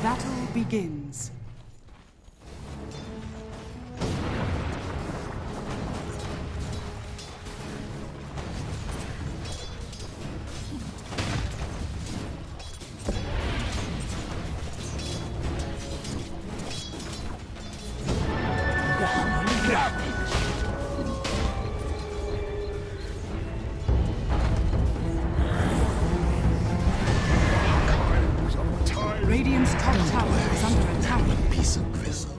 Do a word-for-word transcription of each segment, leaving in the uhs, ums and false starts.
Battle begins. Radiant's top tower is under attack. One piece of gristle.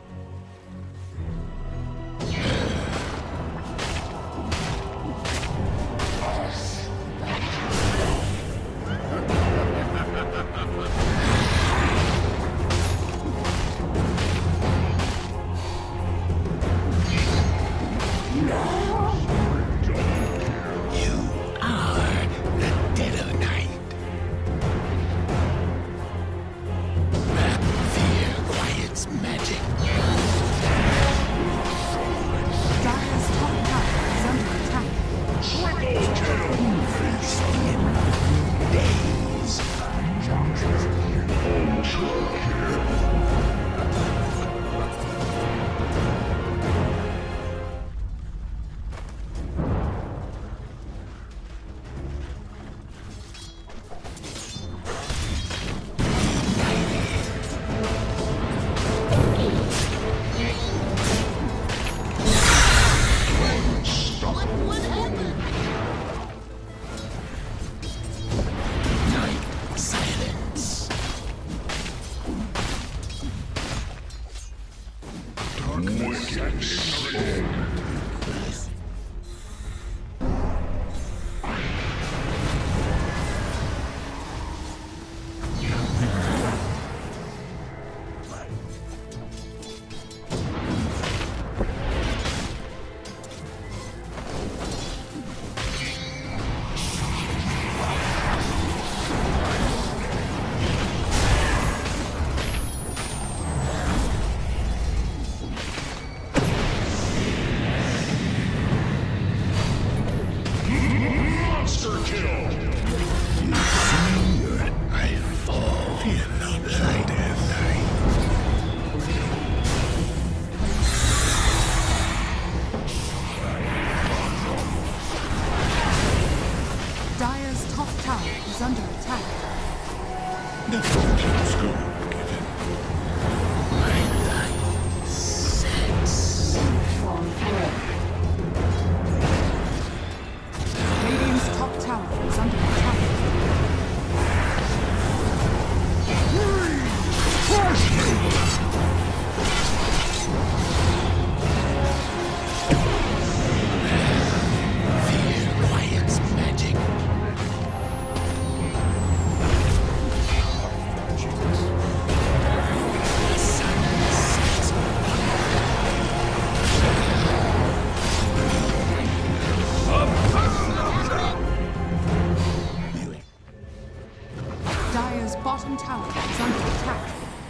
Bottom tower is under attack.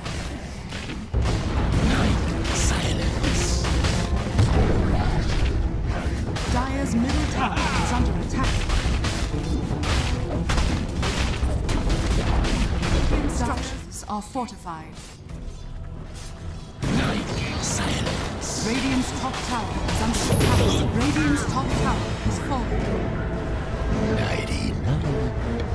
Silence. Dire's middle tower is under attack. Structures are fortified. Silence. Radiant's top tower is under attack. Radiant's top tower is falling. ninety-nine.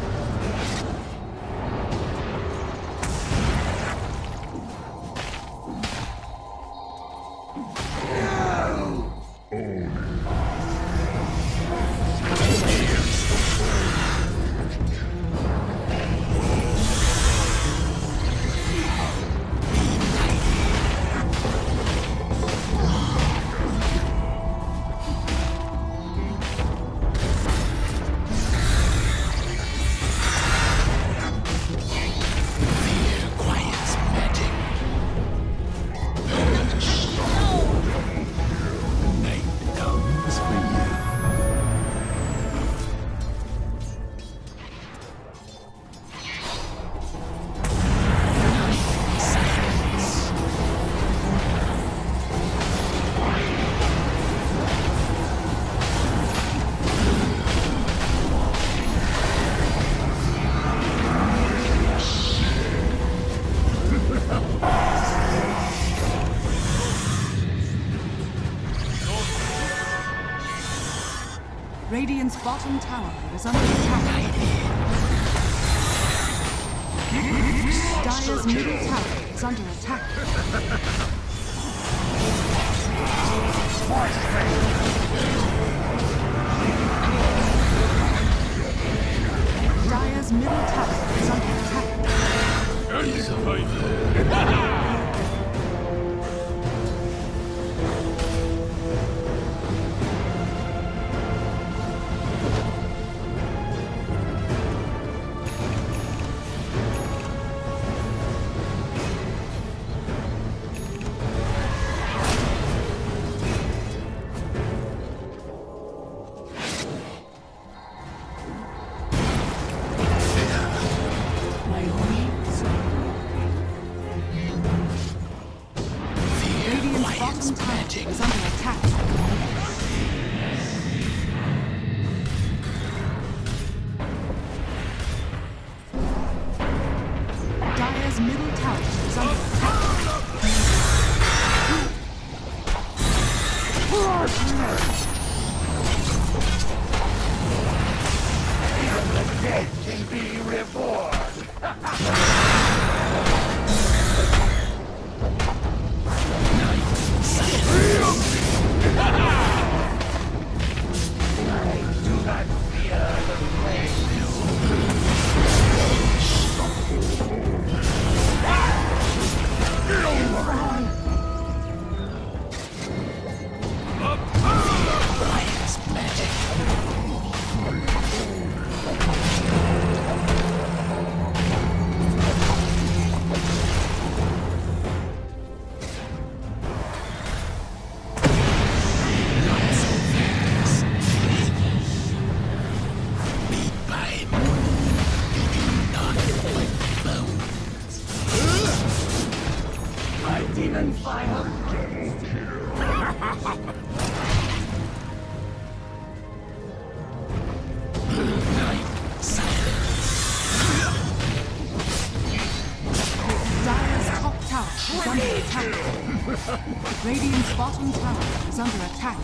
Radiant's bottom tower is under attack. Dire's middle tower is under attack. Dire's middle tower is under attack. Early survival. Is under attack. Dire's middle tower is under attack. Even the dead can be reborn. Demon final Dire's top tower is under attack. Radiant's bottom tower is under attack.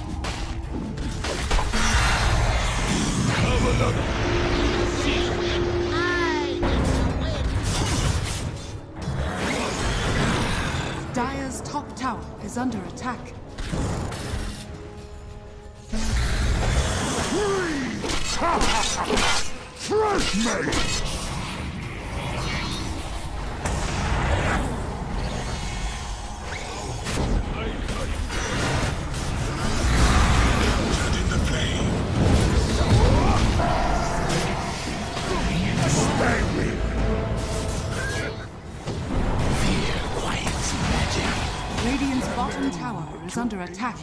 Dire's top tower is under attack. Fresh mate! Radiant's bottom tower is under attack.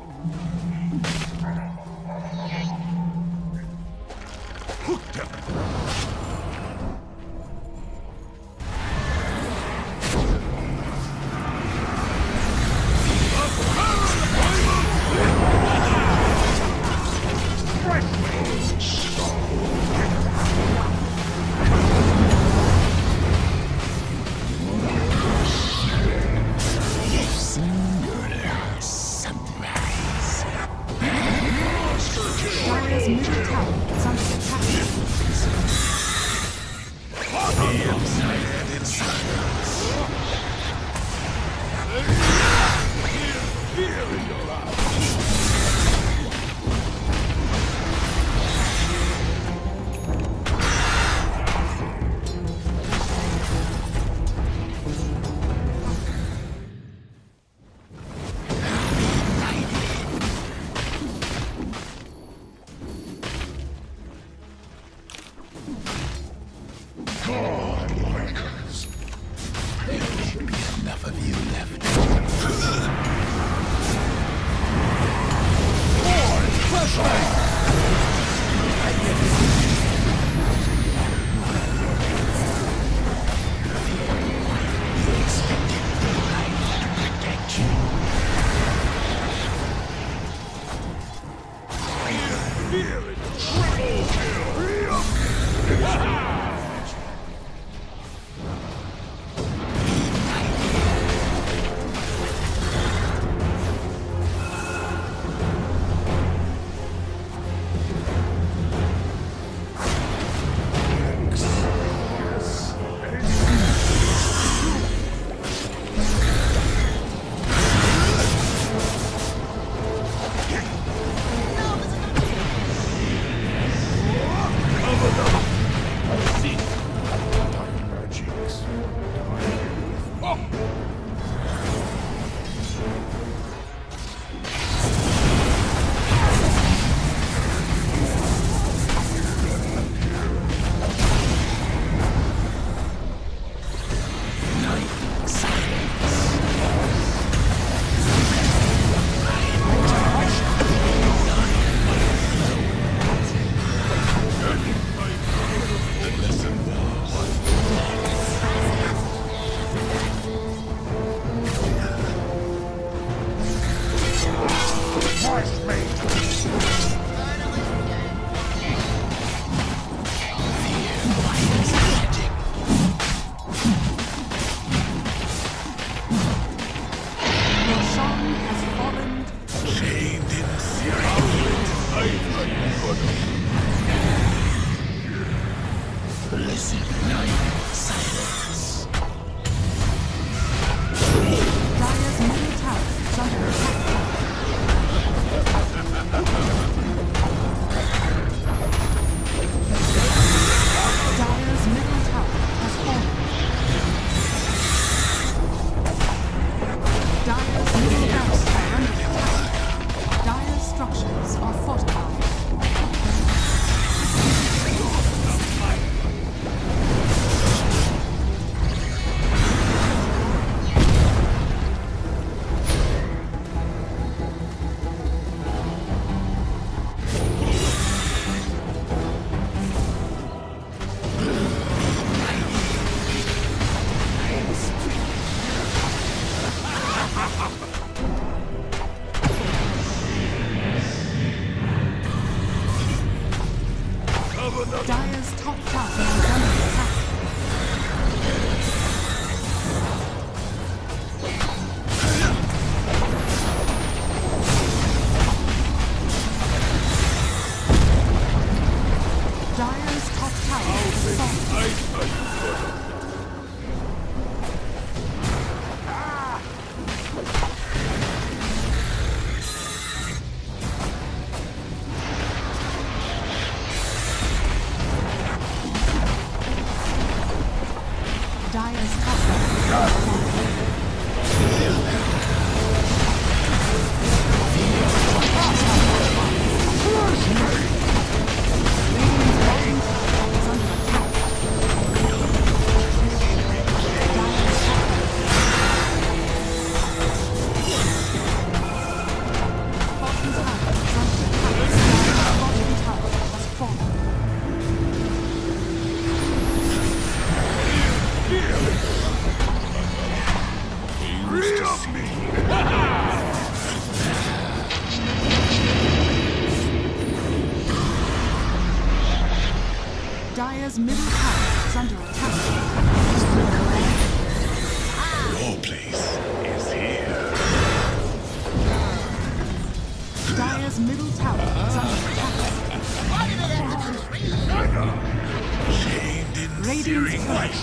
Dire's middle tower is under attack. Crush me! Roshan has fallen. Chained in Listen, night, silence. Dire's middle tower is under attack. Dire's middle tower has fallen. Dire's middle barracks are under attack. Dire's structures are fortified. Dire's top tower is under attack. Dire's top tower is falling. Dire's top tower is falling. Radiant's bottom tower is under attack. Dire's top bottom tower is under attack. Dire's bottom tower has fallen. Rid of me! Dire's middle tower is under attack. Your place is here. Dire's middle tower is under attack. Chained in Radiant's searing turret. light.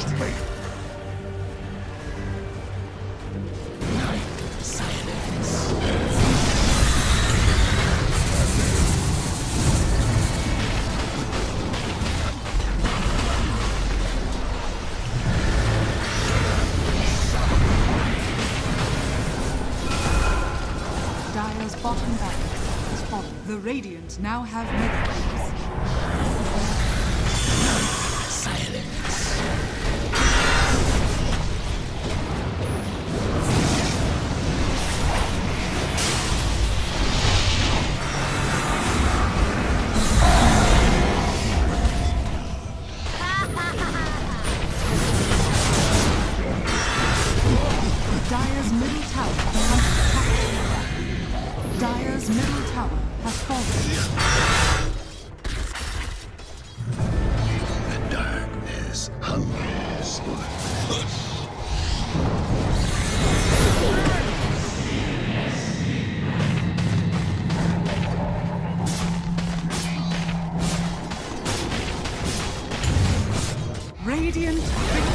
Dire's bottom barracks has fallen. The Radiant now have mega-creeps. Dire's middle tower is under attack. Dire's middle tower has fallen. The darkness hungers for flesh. Radiant victory.